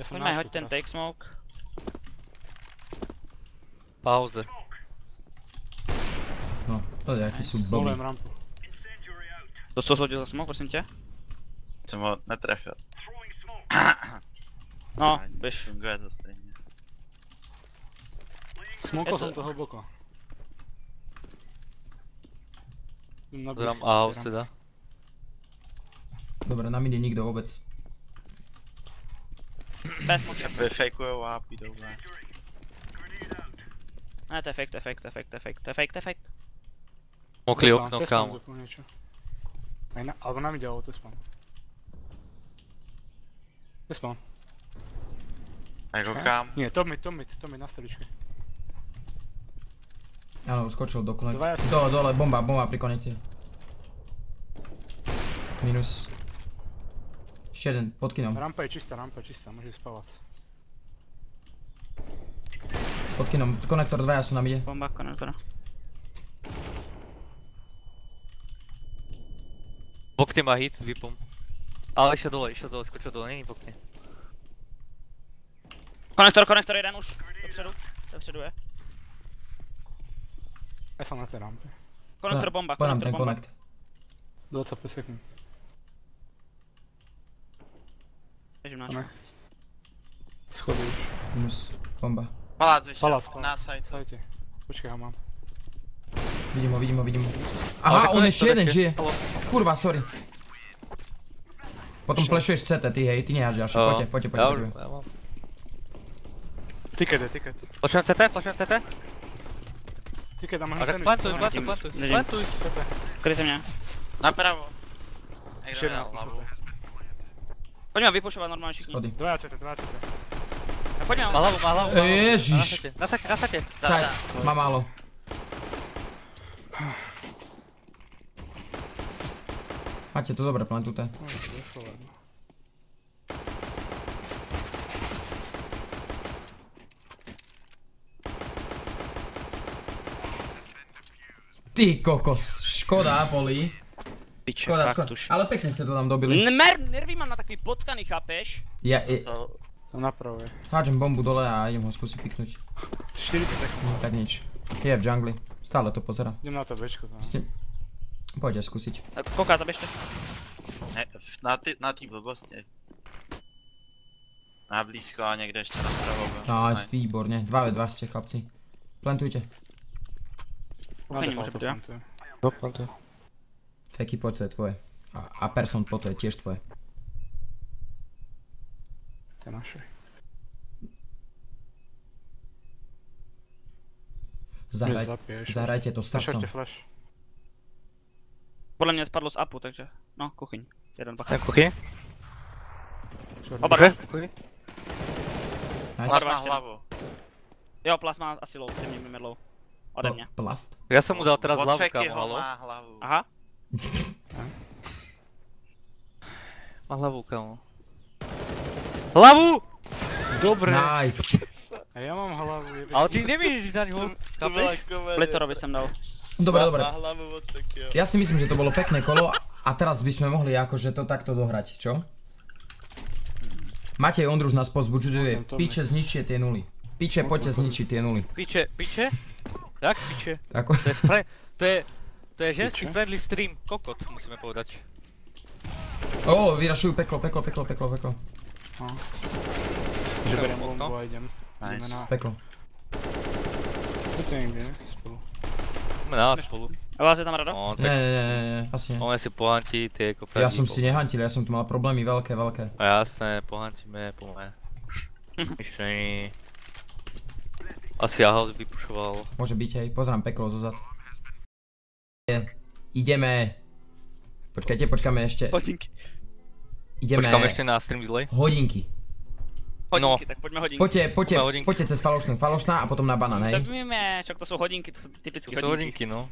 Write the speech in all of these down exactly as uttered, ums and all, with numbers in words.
Pojďme, hoď ten take smoke. Pauze. No, to je jaký jsou blbý. To co zhodil za smoke, prosím tě? Jsem ho netrefil. No, běž. Funguje to stejně. Smokl jsem to hluboko. Dám A house teda. Dobre, na midi nikdo vůbec. Bez smoke. Fakujou A, půjdou B. Ne, to je fake, to je fake, to je fake, to je fake, to je fake, to je fake. Mokli okno, kámo. Alebo nám dělalo, to je spawn. To je spawn. Jako kam? Nie, top mid, top mid, top mid na stoličke. Áno, skočil do konektu. Do, dole, bomba, bomba pri konekte. Minus. Ešte jeden, pod kinom. Rampa je čistá, rampa je čistá, môže spávať. Pod kinom, konektor dvaja sú na mide. Bomba konektora. Bokne má hit s vypom. Ale išiel dole, išiel dole, skočil dole, není bokne. Konektor, konektor jeden už. Dopředu, dopředu je. Ja som na tej rampe. Konektor bomba, Podám konektor ten bomba. konekt. dvadsaťpäť sekúnd. Bežím náčko. Schody už. Minus, bomba. Palác vyšel, Palác, palác. na sajte. Sajte. Počkej, ho mám. Vidím ho, vidím ho, vidím ho. Aha, on ešte jeden žije. Kurva, sorry. Potom flashuješ C T, ty hej, ty neháš ďalšie, poďte, poďte, poďte. Ja mám. Ticket je, ticket. Flashujem C T, flashujem C T. Ticket, dám ho A tak sandwich. plantuj, plantuj, plantuj, plantuj. Kryjte mě. Napravo. Někdo Ještě dal jedna, hlavu. Pojďme vypušovat normálně všichni. Schody. Dvaja C T, dvaja C T. A pojďme. Má hlavu, má hlavu, má hlavu. Ježiš. Na satě, na satě. Saj, má málo. Máte to dobre plantuté. Ty kokos, škoda, Poli. Piče, Škoda, fakt škoda. už. Ale pekne ste to tam dobili. Mer, nervy mám na takový potkaný, chápeš? Ja, ja Tam napravo je. hádžem bombu dole a idem ho skúsiť piknúť. štyridsať sekúnd. Tak nič. Je v džungli. Stále to pozera. Idem na to Bčko. Poďte skúsiť. Tak kouká, to běžte. Ne, v- na ty, na tý blbosti. Na blízko a někde ještě napravo. Nice, výborne. dva ve dva ste, chlapci. Plantujte. Kuchyni může být, jo? Plantuj. Feky, poď, to je tvoje. A, a person, po to je tiež tvoje. To je naše. Zahraj, Zapiješ. zahrajte to srdcom. Flashošte flash. Podle mě spadlo z upu, takže. No, kuchyň. Jeden bacha. Tak kuchyň. Oba Může? dva. Kuchyň. Nice. Plas má hlavu. Jo, plasma asi low, ty mě low. Ode mě. Plast. Já jsem mu dal teraz Od hlavu, Feky kámo, ho halo. má hlavu. Aha. Má hlavu, kámo. Hlavu! Dobre. Nice. A ja mám hlavu. jebe. Ale ty nevíš na něho, To byla chápeš? komedie. Flitorovi jsem dal. Dobre, Má- dobre. Má hlavu od Fekyho. Ja si myslím, že to bolo pekné kolo a teraz by sme mohli akože to takto dohrať, čo? Matej Ondruš nás pozbudzuje, piče zničie tie nuly. Piče, poďte zničiť tie nuly. Piče, piče? Jak piče? Ako? To je fre... To je... To je ženský friendly stream, kokot, musíme povedať. Ó, vyrašujú peklo, peklo, peklo, peklo, peklo. Že beriem okno. bombu a idem. Nice. Ideme na... Peklo. Poďte niekde, ne? Spolu. Jdeme na vás spolu. A vás je tam rado? No, Ne, tak ne, ne, ne, ne, asi ne. máme si pohantiť, ty jako Ja som si nehantil, ja som tu mal problémy veľké, veľké. A jasné, pohantíme, poďme. Myšlení. Asi Ahaus vypušoval. Môže byť, hej, pozrám peklo zozad. Ideme. Počkajte, počkáme ešte. Hodinky. Ideme. Počkám ešte na stream delay. Hodinky. Hodinky, tak pojďme hodinky. Poďte, poďte, Poďme hodinky. poďte cez falošnú, falošná a potom na banán, hej. Tak víme, čak to jsou hodinky, to jsou typické To sú hodinky. hodinky, no.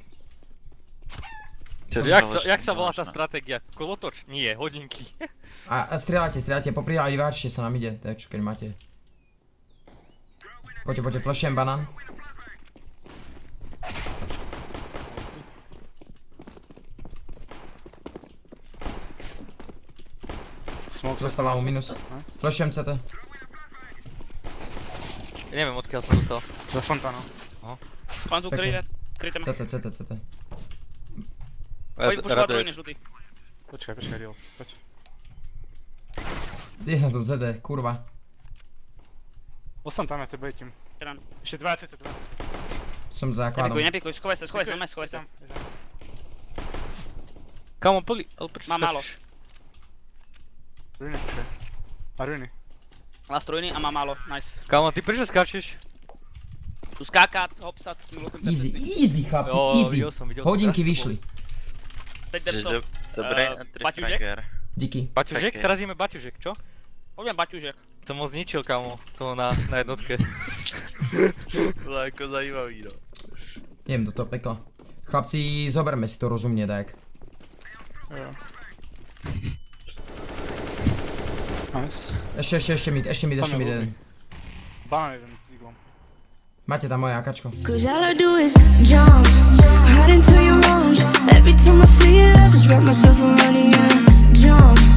Cez Jak sa, falošný jak sa volá tá možno. stratégia? Kolotoč? Nie, hodinky. A, a strieľajte, strieľajte, popríhali, váčte sa nám ide, tak čo keď máte. Poďte, poďte, flashujem banán. Smoke Zostáva mu minus. Flashujem C T. neviem odkiaľ som dostal. Za fontánou. Pán tu kryje, kryjte ma. C T, C T, C T. Poď pušovať Raduje. trojný žlutý. Počkaj, počkaj, Rio. Poď. Je na tom C D, kurva. Ostan tam, ja te bejtím. Jeden. Ešte dvadsať, dvadsať. Som za Nepikuj, základom. nepikuj, schovaj sa, schovaj sa, normálne schovaj sa. Kamo, plný, ale prečo Má málo. skáčeš? Ruiny, počkaj. A ruiny. Last trojný a má málo, nice. Kamo, ty prečo skáčeš? Tu skáka, hopsat, s tým lukom Easy, perfektný. easy chlapci, Jo, easy. videl som, videl som. Hodinky Krásne to vyšli. päť Čiže depsov. do, dobré Eh, na tri Baťužek? frager. Díky. Baťužek? Také. Teraz ideme Baťužek, čo? Poďme Baťužek. Som moc zničil, kamo, to na, na jednotke. Bylo jako zajímavý, no. Idem do toho pekla. Chlapci, zoberme si to rozumne, tak. Jo. Nice. Ešte, ešte, ešte mid, ešte mid, Tam ešte je mid ľudný. jeden. Banán jeden s iglom. Máte tam moje akačko. Cause all I do is jump right into your arms. Every time I see it, I just wrap myself around you and jump